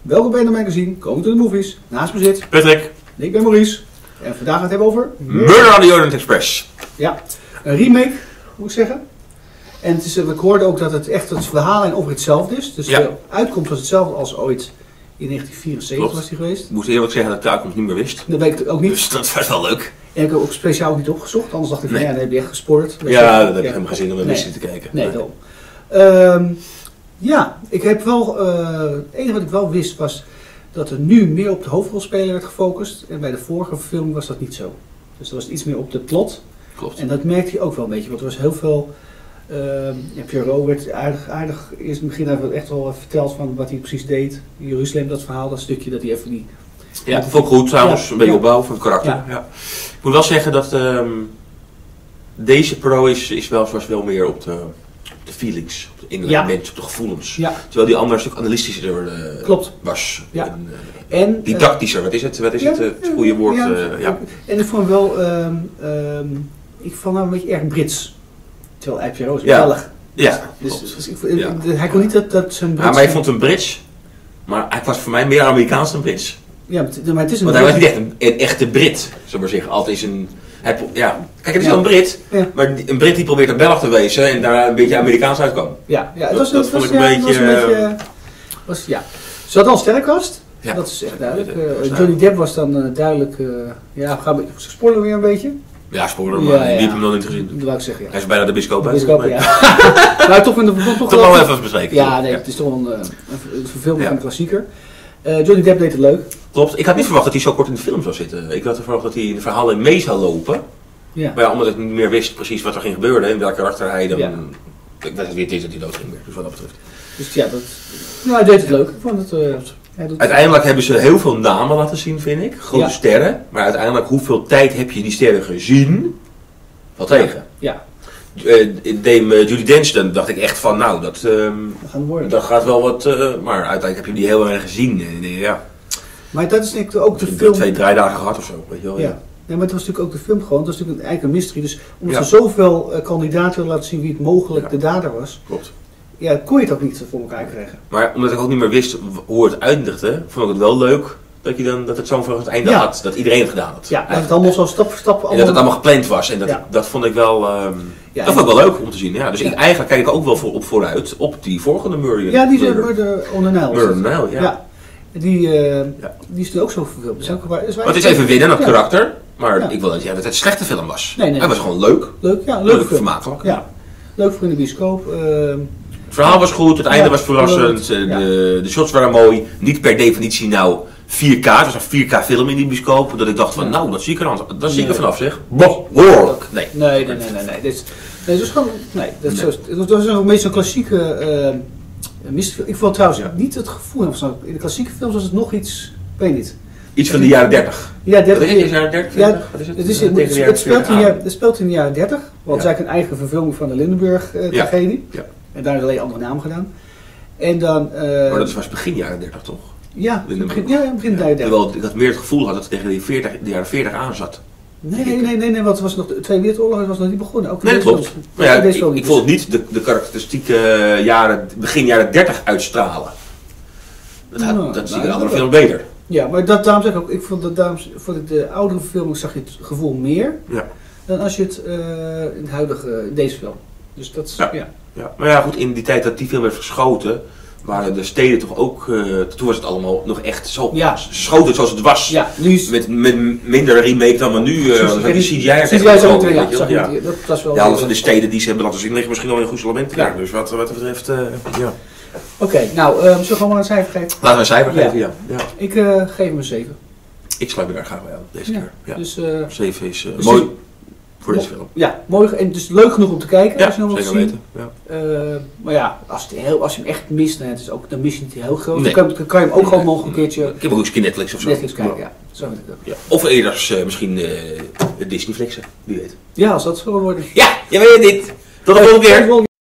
Welkom bij de magazine, Coming to the Movies. Naast me zit Patrick. ik ben Maurice. En vandaag gaan we het hebben over... Murder on the Orient Express. Ja, een remake, moet ik zeggen. En het is, ik hoorde ook dat het echt het verhaallijn over hetzelfde is. Dus de uitkomst was hetzelfde als ooit in 1974 Klopt. was die geweest. Ik moest eerlijk zeggen dat ik de uitkomst niet meer wist. Dat weet ik ook niet. Dus dat was wel leuk. En ik heb ook speciaal niet opgezocht, anders dacht ik van Nee. ja, dan heb je echt gespoord. Ja, dat heb ik helemaal geen zin om naar wisten te kijken. Nee, ja, ik heb wel, het enige wat ik wel wist was dat er nu meer op de hoofdrolspeler werd gefocust. En bij de vorige film was dat niet zo. Dus er was iets meer op de plot. Klopt. En dat merkte je ook wel een beetje, want er was heel veel... Pierrot werd aardig eerst in het begin even echt wel verteld van wat hij precies deed. In Jeruzalem, dat verhaal, dat stukje dat hij even die... Ja, dat vond ik goed trouwens. Ja, een beetje ja. opbouw van het karakter. Ja. Ja. Ik moet wel zeggen dat deze pro is wel meer op de feelings, op de innerlijke mensen, op de gevoelens. Ja, Terwijl die ander een stuk analytischer klopt. was. Ja. En, En, didactischer, wat is het goede woord? Ja. En ik vond wel, ik vond hem een beetje erg Brits. Terwijl Pierrot is Ja. Belg. Ja, Dus, klopt. dus Ja. hij kon niet dat zijn Brits... Ja, maar ik vond hem Brits, maar hij was voor mij meer Amerikaans dan Brits. Ja, maar het is een... Want hij was niet echt een echte Brit, zullen we maar zeggen. Altijd is een... Kijk, het is wel een Brit, Ja. maar een Brit die probeert een Belg te wezen en daar een beetje Amerikaans uitkwam. Ja, Dat vond ik een beetje... ja. Ze had al een sterrenkast. Ja. Dat is echt duidelijk. Dat is Johnny Depp was dan duidelijk... ze spoilen weer een beetje. Ja, spoiler, maar wie heeft hem nog niet gezien? Dat wou ik zeggen, ja. Hij is bijna de biscoop uit. Biscoop, ja. Maar toch Toch wel even bespreken. Ja, nee, het is toch een verfilming Ja. van een klassieker. Johnny Depp deed het leuk. Klopt, ik had niet verwacht dat hij zo kort in de film zou zitten. Ik had verwacht dat hij in de verhalen mee zou lopen. Ja. Maar ja, omdat ik niet meer wist precies wat er ging gebeuren en welk karakter hij dan... Ja. Ik wist niet dat hij dood ging meer, dus wat dat betreft. Dus ja, hij deed het leuk. Ik vond het... Uiteindelijk hebben ze heel veel namen laten zien, vind ik. Grote Ja. sterren. Maar uiteindelijk, hoeveel tijd heb je die sterren gezien? Valt tegen. Ja, Dame Judi Dench, dan dacht ik echt van, nou, dat gaan worden. gaat wel wat... maar uiteindelijk heb je die heel erg gezien. En, ja, Maar dat is denk ik ook de ik heb film... 2, 3 dagen gehad of zo, weet je wel. Ja. Ja, maar het was natuurlijk ook de film gewoon, het was natuurlijk eigenlijk een mystery. Dus omdat Ja. ze zoveel kandidaten wilden laten zien wie het mogelijk de dader was, Klopt. ja, kon je het ook niet voor elkaar krijgen. Maar omdat ik ook niet meer wist hoe het eindigde, vond ik het wel leuk dat het zo'n het einde Ja. had. Dat iedereen het gedaan had. Ja, dat het allemaal zo stap voor stap... En dat het allemaal gepland was. En dat, Ja. dat vond ik wel... Ja, dat vond ik wel leuk om te zien. Ja. Dus Ja. eigenlijk kijk ik ook wel vooruit op die volgende Murder. Ja, die zijn Murder on the Nile. Murder on the Nile, ja. Ja. Die is nu ook zo verfilmd. Dus Maar het is even winnen, dat Ja. karakter. Maar Ja. ik wil niet zeggen dat het een slechte film was. Nee. Hij was gewoon leuk. Leuk, ja, Leuk, leuke film. vermakelijk. Ja, leuk voor in de bioscoop. Het verhaal was goed, het einde Ja, was verrassend. leuk. Ja. De shots waren mooi. Niet per definitie nou 4K. Het was een 4K film in die bioscoop. Dat ik dacht van, Ja. nou, dat zie ik er Nee. vanaf zeg. Behoorlijk. Nee. Nee. Dit is gewoon... Nee, dat was een beetje zo'n klassieke mystery. Ik vond trouwens niet het gevoel van in de klassieke films was het nog iets... Ik weet niet. Iets van de jaren 30. Ja, Wat 30 is het? Jaren 30? Ja, 40? Wat is het? het speelt in de jaren 30, want het is eigenlijk een eigen verfilming van de Lindenburg-tragedie. Ja. En daar is alleen andere namen gedaan. En dan... Maar dat was begin jaren 30 toch? ja, Lindenburg. begin de jaren 30. Terwijl ik had meer het gevoel had dat het tegen de jaren 40 aan zat. Nee, want het was nog de Tweede Wereldoorlog was nog niet begonnen. Ook Nee, dat deze klopt. film. Maar ja, Deze film ik vond het niet de karakteristieke begin jaren 30 uitstralen. Dat zie ik in andere film beter. Ja, maar daarom zeg ik ook, ik vond de oudere film zag je het gevoel meer Ja. dan als je het in het huidige, in deze film. Dus dat is, Ja. Ja. Maar ja, goed, in die tijd dat die film werd geschoten, waren de steden toch ook, toen was het allemaal nog echt zo geschoten zoals het was. Ja, nu is Met minder remake dan we nu, CGI ja, dat was wel... Ja, alles van de steden die ze hebben laten zien liggen misschien al in een goed element. Ja. Dus wat dat betreft, ja. Oké, nou, zullen we gewoon maar een cijfer geven? Laten we een cijfer Ja. geven, ja. Ik geef hem een 7. Ik sluit me daar graag bij aan, deze keer. Ja. Dus, 7 is dus mooi voor deze film. ja, mooi en dus leuk genoeg om te kijken. Ja, als je hem wilt zeker zien. weten. Ja. Maar ja, als je hem echt mist, dan mis je niet heel groot. Nee. Dan kan je hem ook gewoon nog een keertje Ik heb ook eens een keer Netflix of zo. Netflix kijken. Ja, zo vind ik het ook. Ja. Of eerder misschien Disneyflixen, wie weet. Ja, als dat zo wordt. Ja, je weet het niet. Tot de volgende keer.